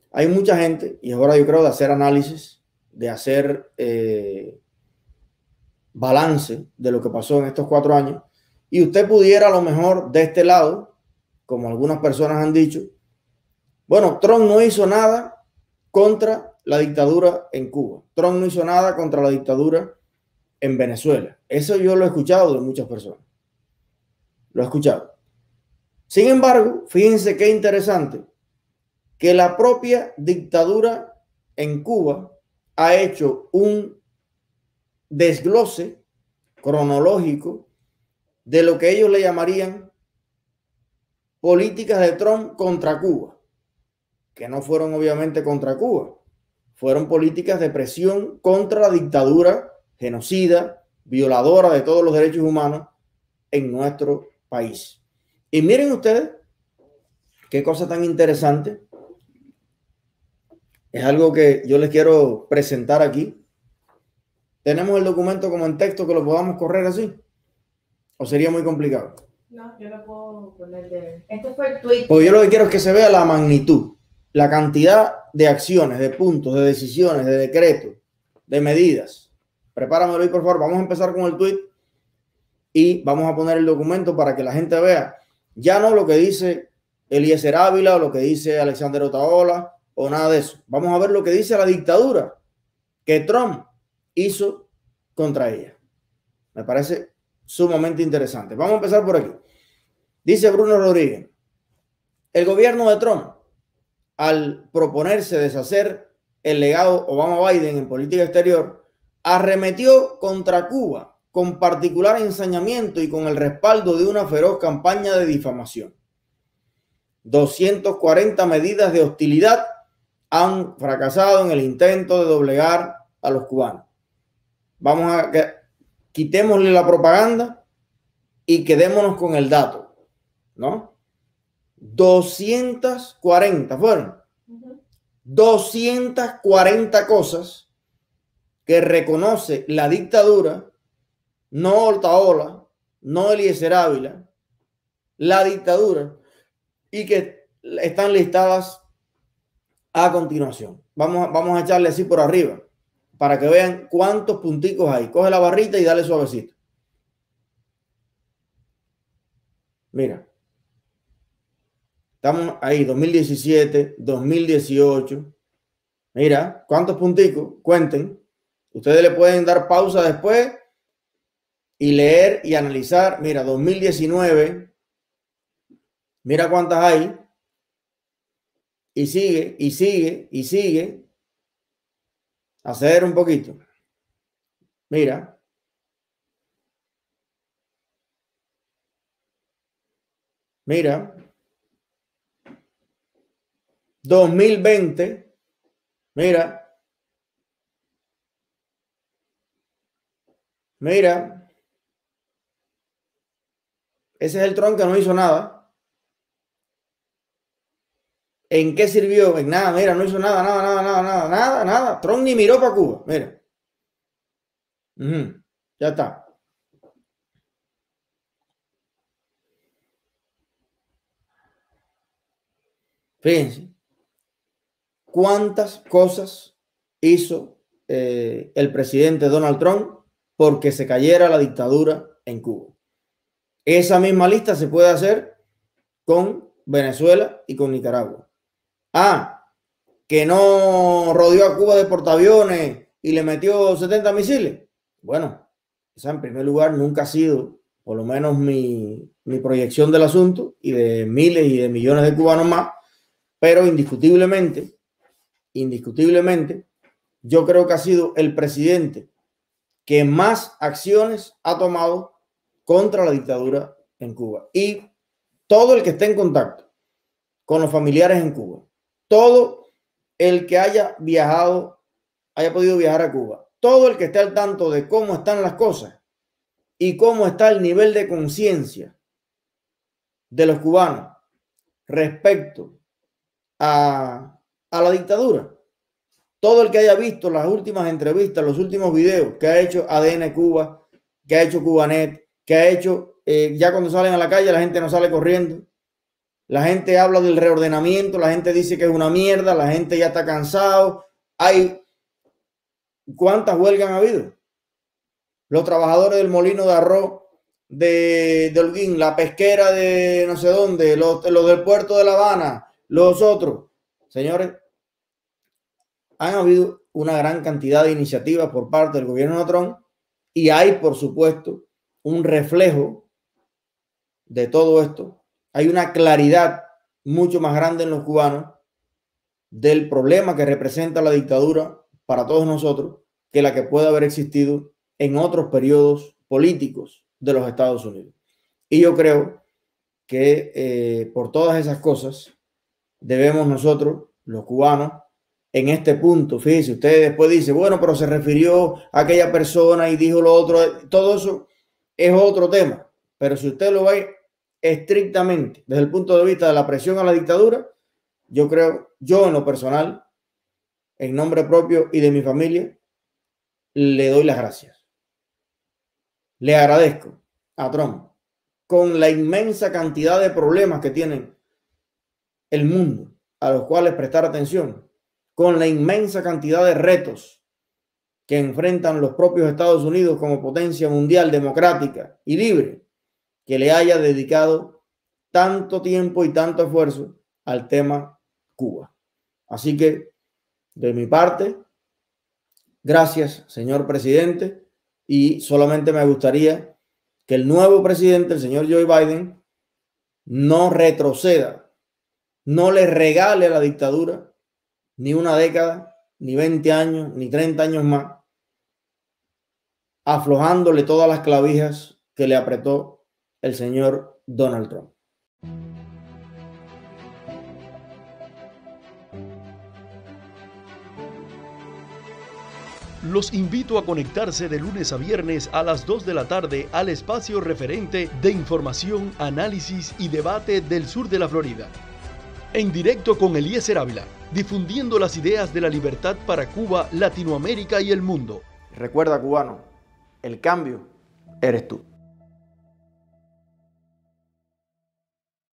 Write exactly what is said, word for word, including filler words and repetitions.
hay mucha gente, y es hora yo creo de hacer análisis, de hacer eh, balance de lo que pasó en estos cuatro años, y usted pudiera a lo mejor de este lado, como algunas personas han dicho, bueno, Trump no hizo nada contra la dictadura en Cuba, Trump no hizo nada contra la dictadura en Venezuela. Eso yo lo he escuchado de muchas personas, lo he escuchado. Sin embargo, fíjense qué interesante, que la propia dictadura en Cuba ha hecho un desglose cronológico de lo que ellos le llamarían políticas de Trump contra Cuba, que no fueron obviamente contra Cuba, fueron políticas de presión contra la dictadura genocida, violadora de todos los derechos humanos en nuestro país. Y miren ustedes qué cosa tan interesante. Es algo que yo les quiero presentar aquí. ¿Tenemos el documento como en texto que lo podamos correr así? ¿O sería muy complicado? No, yo lo puedo poner de... Este fue el tweet. Porque yo lo que quiero es que se vea la magnitud, la cantidad de acciones, de puntos, de decisiones, de decretos, de medidas. Prepáramelo ahí, por favor. Vamos a empezar con el tweet y vamos a poner el documento para que la gente vea ya no lo que dice Eliezer Ávila o lo que dice Alexander Otaola o nada de eso. Vamos a ver lo que dice la dictadura que Trump hizo contra ella. Me parece sumamente interesante. Vamos a empezar por aquí. Dice Bruno Rodríguez, el gobierno de Trump, al proponerse deshacer el legado Obama-Biden en política exterior, arremetió contra Cuba con particular ensañamiento y con el respaldo de una feroz campaña de difamación. doscientas cuarenta medidas de hostilidad han fracasado en el intento de doblegar a los cubanos. Vamos a que quitémosle la propaganda y quedémonos con el dato, ¿no? doscientas cuarenta fueron. Uh-huh. doscientas cuarenta cosas que reconoce la dictadura, no Otaola, no Eliezer Ávila, la dictadura, y que están listadas a continuación. Vamos, vamos a echarle así por arriba para que vean cuántos punticos hay. Coge la barrita y dale suavecito. Mira. Estamos ahí, dos mil diecisiete, dos mil dieciocho. Mira, ¿cuántos punticos? Cuenten. Ustedes le pueden dar pausa después y leer y analizar. Mira, dos mil diecinueve. Mira cuántas hay. Y sigue, y sigue, y sigue. Hacer un poquito. Mira. Mira. dos mil veinte. Mira. Mira. Ese es el Trump que no hizo nada. ¿En qué sirvió? En nada, mira, no hizo nada, nada, nada, nada, nada, nada, nada. Trump ni miró para Cuba, mira. Uh-huh. Ya está. Fíjense cuántas cosas hizo eh, el presidente Donald Trump porque se cayera la dictadura en Cuba. Esa misma lista se puede hacer con Venezuela y con Nicaragua. Ah, que no rodeó a Cuba de portaaviones y le metió setenta misiles. Bueno, esa en primer lugar nunca ha sido, por lo menos mi, mi proyección del asunto y de miles y de millones de cubanos más, pero indiscutiblemente, indiscutiblemente, yo creo que ha sido el presidente que más acciones ha tomado contra la dictadura en Cuba. Y todo el que esté en contacto con los familiares en Cuba, todo el que haya viajado, haya podido viajar a Cuba, todo el que esté al tanto de cómo están las cosas y cómo está el nivel de conciencia de los cubanos respecto a, a la dictadura, todo el que haya visto las últimas entrevistas, los últimos videos que ha hecho A D N Cuba, que ha hecho Cubanet, que ha hecho, eh, ya cuando salen a la calle la gente no sale corriendo, La gente habla del reordenamiento, la gente dice que es una mierda, la gente ya está cansado. Hay ¿cuántas huelgas han habido? Los trabajadores del molino de arroz de, de Holguín, la pesquera de no sé dónde, los, los del puerto de La Habana, los otros. Señores, han habido una gran cantidad de iniciativas por parte del gobierno de Trump y hay, por supuesto, un reflejo de todo esto. Hay una claridad mucho más grande en los cubanos del problema que representa la dictadura para todos nosotros que la que puede haber existido en otros periodos políticos de los Estados Unidos. Y yo creo que eh, por todas esas cosas debemos nosotros, los cubanos, en este punto, fíjense, usted después dice, bueno, pero se refirió a aquella persona y dijo lo otro, todo eso es otro tema, pero si usted lo ve estrictamente desde el punto de vista de la presión a la dictadura, yo creo, yo en lo personal, en nombre propio y de mi familia, le doy las gracias. Le agradezco a Trump con la inmensa cantidad de problemas que tienen el mundo a los cuales prestar atención, con la inmensa cantidad de retos que enfrentan los propios Estados Unidos como potencia mundial democrática y libre, que le haya dedicado tanto tiempo y tanto esfuerzo al tema Cuba. Así que, de mi parte, gracias, señor presidente, y solamente me gustaría que el nuevo presidente, el señor Joe Biden, no retroceda, no le regale a la dictadura ni una década, ni veinte años, ni treinta años más, aflojándole todas las clavijas que le apretó el señor Donald Trump. Los invito a conectarse de lunes a viernes a las dos de la tarde al espacio referente de información, análisis y debate del sur de la Florida. En directo con Eliezer Ávila, difundiendo las ideas de la libertad para Cuba, Latinoamérica y el mundo. Recuerda, cubano, el cambio eres tú.